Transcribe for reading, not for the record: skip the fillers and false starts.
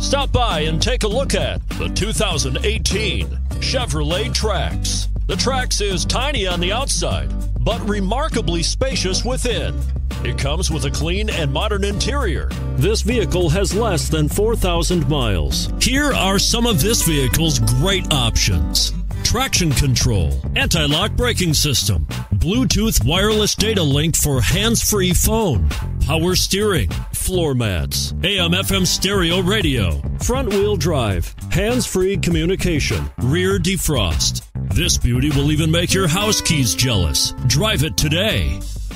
Stop by and take a look at the 2018 Chevrolet Trax. The Trax is tiny on the outside, but remarkably spacious within. It comes with a clean and modern interior. This vehicle has less than 4,000 miles. Here are some of this vehicle's great options: traction control, anti-lock braking system, Bluetooth wireless data link for hands-free phone, power steering, floor mats, AM/FM stereo radio, front-wheel drive, hands-free communication, rear defrost. This beauty will even make your house keys jealous. Drive it today.